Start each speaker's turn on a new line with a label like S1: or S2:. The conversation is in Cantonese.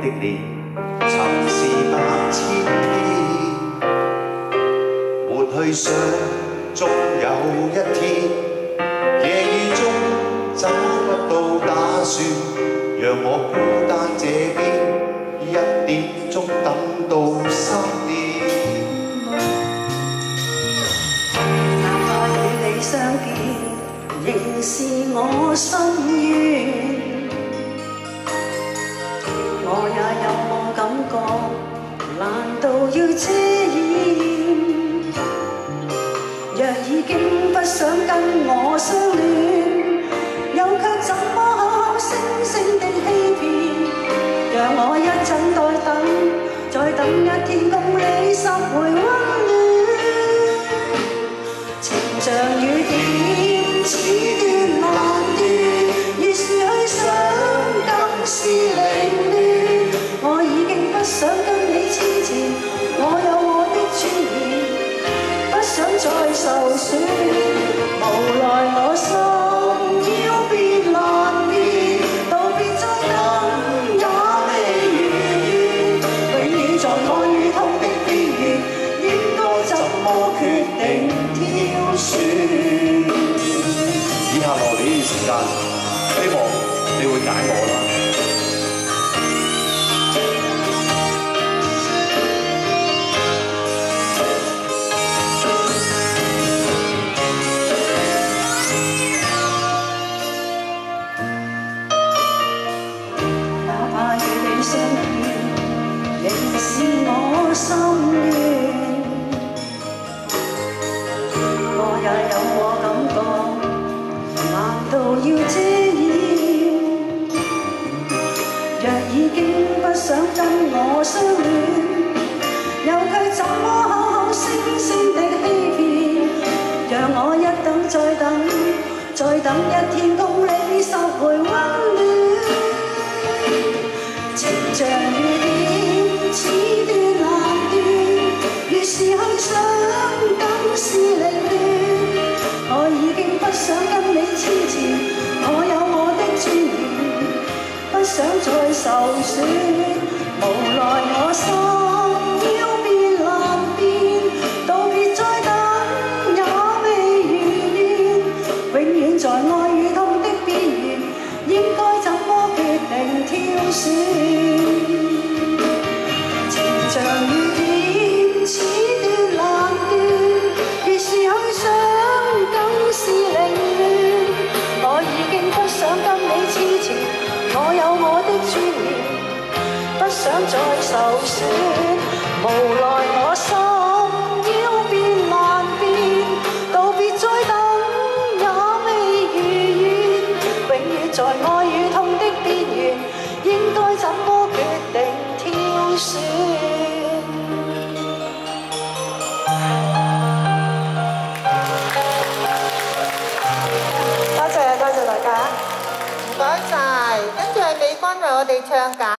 S1: 的臉，曾是百千遍。抹去想，終有一天，夜雨中找不到打算，讓我孤單這邊，1點鐘等到3點。
S2: 哪怕與你相見，仍是我心願。我也有我感覺，難道要遮掩？若已經不想跟我相戀，又卻怎麼口口聲聲的欺騙？讓我一陣再等1天，共你拾回溫暖。情像雨點，此斷難斷，越是去想，更是凌亂。我已經不想跟你黐纏，我有我的尊嚴，不想再受損。無奈我心要變難變，道別再等也未如願，永遠在愛與痛的邊緣，應該怎麼決定挑選？
S1: 以下落嚟呢段時間，希望你會解我啦。
S2: 相見，仍是我心願。我也有我感覺，難道要遮掩？若已經不想跟我相戀，又卻怎麼口口聲聲的欺騙？讓我一等再等1天，共你拾回溫暖。情像雨點，此斷難斷，越是去想，更是凌亂。我已經不想跟你黐纏，我有我的尊嚴，不想再受損。無奈我心要變難變，道別再等也未如願，永遠在愛與痛的邊緣，應該怎麼決定挑選？情像雨點，此斷難斷，越是去想，更是凌亂。我已經不想跟你黐纏，我有我的尊嚴，不想再受損。無奈我心要變難變，道別再等也未如願，永遠在愛與痛的邊緣，應該怎麼決定挑選？多謝大家，
S3: 唔該晒，跟住係美君為我哋唱解。